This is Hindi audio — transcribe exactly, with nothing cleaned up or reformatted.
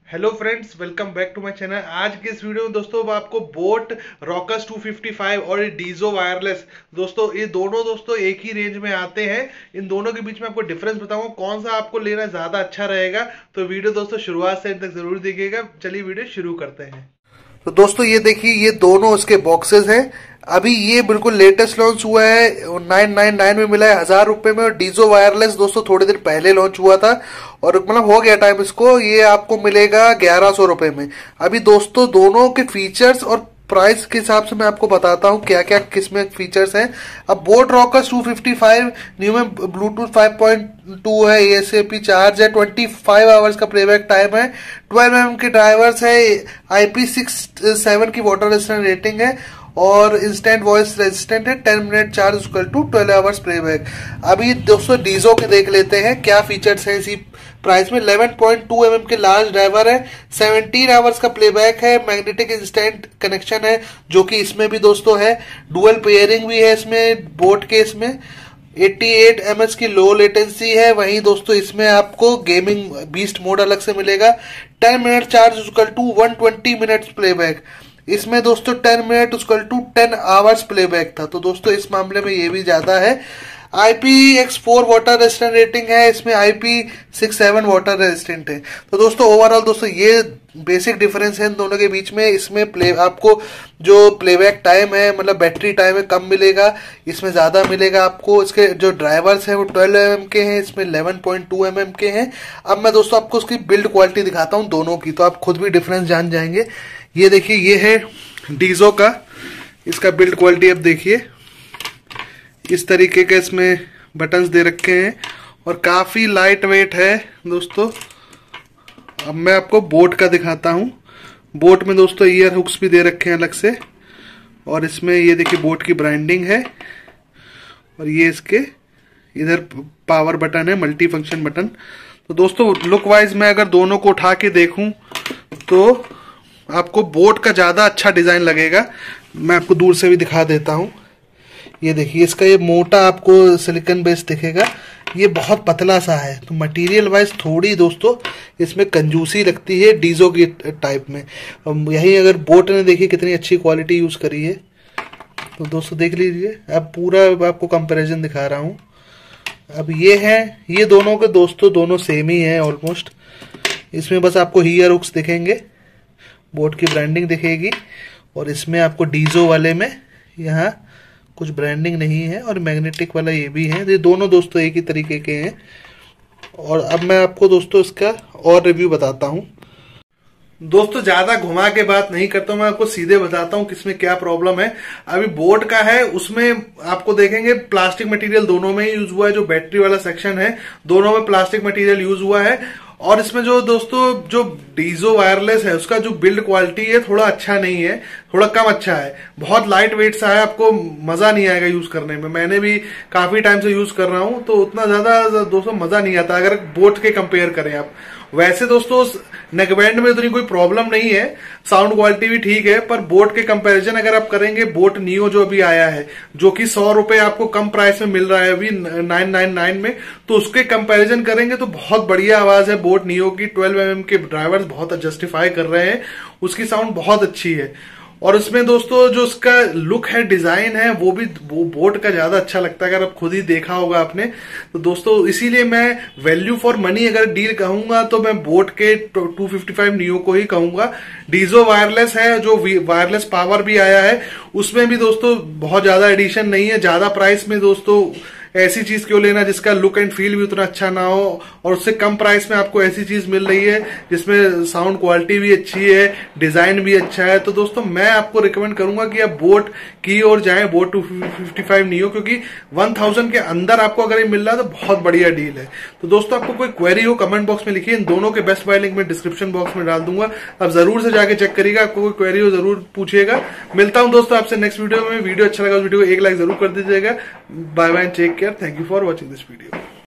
Hello friends, welcome back to my channel. आज के इस वीडियो में दोस्तों मैं आपको boAt Rockerz two fifty five और ये डीजो वायरलेस, दोस्तों ये दोनों दोस्तों एक ही रेंज में आते हैं। इन दोनों के बीच में आपको डिफरेंस बताऊंगा, कौन सा आपको लेना ज़्यादा अच्छा रहेगा। तो वीडियो दोस्तों शुरुआत से अंत तक जरूर देखिएगा। चलिए वीडियो शुरू करते हैं। तो दोस्तों ये देखिए, ये दोनों उसके बॉक्सेस हैं। अभी ये बिल्कुल लेटेस्ट लॉन्च हुआ है, नाइन नाइन नाइन में मिला है, हजार रुपए में। और डीजो वायरलेस दोस्तों थोड़ी देर पहले लॉन्च हुआ था और मतलब हो गया टाइम इसको। ये आपको मिलेगा ग्यारह सौ रुपए में। अभी दोस्तों दोनों के फीचर्स और प्राइस के हिसाब से मैं आपको बताता हूँ क्या क्या किसमें फीचर्स हैं। अब boAt Rockerz two fifty five new में ब्लूटूथ फाइव पॉइंट टू है, A S A P charge है, ट्वेंटी फाइव आवर्स का प्लेबैक टाइम है, ट्वेल्व एम एम के ड्राइवर्स है, आई पी सिक्स सेवन की वाटर रेजिस्टेंट रेटिंग है और इंस्टेंट वॉइस रेजिस्टेंट है। Ten minute charge equal to twelve hours playback. अभी दोस्तों डीजो के देख लेते हैं क्या फीचर्स हैं इसी प्राइस में। Eleven point two M M के लार्ज ड्राइवर है, सेवनटीन आवर्स का प्लेबैक है, मैग्नेटिक इंस्टेंट कनेक्शन है जो कि इसमें भी दोस्तों है, डुअल पेयरिंग भी है इसमें बोट के। इसमें एटी एट एम एच की लो लेटेंसी है। वहीं दोस्तों इसमें आपको गेमिंग बीस्ट मोड अलग से मिलेगा। Ten minute charge equal to one twenty minutes playback. इसमें दोस्तों ten minute equal to ten hours playback था, तो दोस्तों इस मामले में ये भी ज्यादा है। I P X four water resistant rating है, इसमें I P six seven water resistant है। तो दोस्तों ओवरऑल दोस्तों ये बेसिक डिफरेंस है इन दोनों के बीच में। इसमें प्ले आपको जो प्लेबैक टाइम है, मतलब बैटरी टाइम है, कम मिलेगा, इसमें ज्यादा मिलेगा आपको। इसके जो ड्राइवर्स हैं वो ट्वेल्व एम एम के हैं, इसमें eleven point two M M के हैं। अब मैं दोस्तों आपको उसकी बिल्ड क्वालिटी दिखाता हूँ दोनों की, तो आप खुद भी डिफरेंस जान जाएंगे। ये देखिए, ये है डीजो का, इसका बिल्ड क्वालिटी अब देखिए। इस तरीके के इसमें बटन्स दे रखे हैं और काफी लाइट वेट है दोस्तों। अब मैं आपको बोट का दिखाता हूं। बोट में दोस्तों ईयर हुक्स भी दे रखे हैं अलग से, और इसमें ये देखिए बोट की ब्रांडिंग है। और ये इसके इधर पावर बटन है, मल्टी फंक्शन बटन। तो दोस्तों लुक वाइज मैं अगर दोनों को उठा के देखूं तो आपको बोट का ज्यादा अच्छा डिजाइन लगेगा। मैं आपको दूर से भी दिखा देता हूं। ये देखिए, इसका ये मोटा आपको सिलिकॉन बेस दिखेगा, ये बहुत पतला सा है। तो मटेरियल वाइज थोड़ी दोस्तों इसमें कंजूसी लगती है डीजो की टाइप में। यही अगर बोट ने देखिए कितनी अच्छी क्वालिटी यूज करी है, तो दोस्तों देख लीजिए। अब पूरा आपको कंपैरिजन दिखा रहा हूं। अब ये है, ये दोनों के दोस्तों दोनों सेम ही है ऑलमोस्ट। इसमें बस आपको ईयर हुक्स दिखेंगे, बोट की ब्रांडिंग दिखेगी, और इसमें आपको डीजो वाले में यहाँ कुछ ब्रांडिंग नहीं है, और मैग्नेटिक वाला ये भी है। ये दोनों दोस्तों एक ही तरीके के हैं। और अब मैं आपको दोस्तों इसका और रिव्यू बताता हूँ। दोस्तों ज्यादा घुमा के बात नहीं करता हूं, मैं आपको सीधे बताता हूं किसमें क्या प्रॉब्लम है। अभी बोट का है, उसमें आपको देखेंगे प्लास्टिक मटेरियल दोनों में ही यूज हुआ है। जो बैटरी वाला सेक्शन है दोनों में प्लास्टिक मटेरियल यूज हुआ है। और इसमें जो दोस्तों जो डीजो वायरलेस है उसका जो बिल्ड क्वालिटी है थोड़ा अच्छा नहीं है, थोड़ा कम अच्छा है। बहुत लाइट वेट सा है, आपको मजा नहीं आएगा यूज करने में। मैंने भी काफी टाइम से यूज कर रहा हूं तो उतना ज्यादा दोस्तों मजा नहीं आता अगर बोट के कंपेयर करें आप। वैसे दोस्तों नेकबैंड में उतनी कोई प्रॉब्लम नहीं है, साउंड क्वालिटी भी ठीक है। पर बोट के कंपैरिजन अगर आप करेंगे, बोट नियो जो अभी आया है जो कि सौ रुपए आपको कम प्राइस में मिल रहा है अभी नाइन नाइन नाइन में, तो उसके कंपैरिजन करेंगे तो बहुत बढ़िया आवाज है बोट नियो की। ट्वेल्व एम एम के ड्राइवर्स बहुत जस्टिफाई कर रहे हैं, उसकी साउंड बहुत अच्छी है। और इसमें दोस्तों जो उसका लुक है, डिजाइन है, वो भी वो बोट का ज्यादा अच्छा लगता है, अगर आप खुद ही देखा होगा आपने। तो दोस्तों इसीलिए मैं वैल्यू फॉर मनी अगर डील कहूंगा तो मैं बोट के टू फिफ्टी फाइव नियो को ही कहूंगा। डीजो वायरलेस है, जो वायरलेस पावर भी आया है, उसमें भी दोस्तों बहुत ज्यादा एडिशन नहीं है। ज्यादा प्राइस में दोस्तों ऐसी चीज क्यों लेना जिसका लुक एंड फील भी उतना अच्छा ना हो, और उससे कम प्राइस में आपको ऐसी चीज मिल रही है जिसमें साउंड क्वालिटी भी अच्छी है, डिजाइन भी अच्छा है। तो दोस्तों मैं आपको रिकमेंड करूंगा कि आप बोट की ओर जाएं, Boat two fifty five Neo, क्योंकि वन थाउजेंड के अंदर आपको अगर ये मिल रहा है तो बहुत बढ़िया डील है। तो दोस्तों आपको कोई क्वेरी हो कमेंट बॉक्स में लिखिए, इन दोनों के बेस्ट बाय लिंक में डिस्क्रिप्शन बॉक्स में डाल दूंगा, आप जरूर से जाके चेक करिएगा। आपको कोई क्वेरी हो जरूर पूछिएगा। मिलता हूं दोस्तों आपसे नेक्स्ट वीडियो में। वीडियो अच्छा लगा उस वीडियो को एक लाइक जरूर कर दीजिएगा। Bye bye, take care, thank you for watching this video.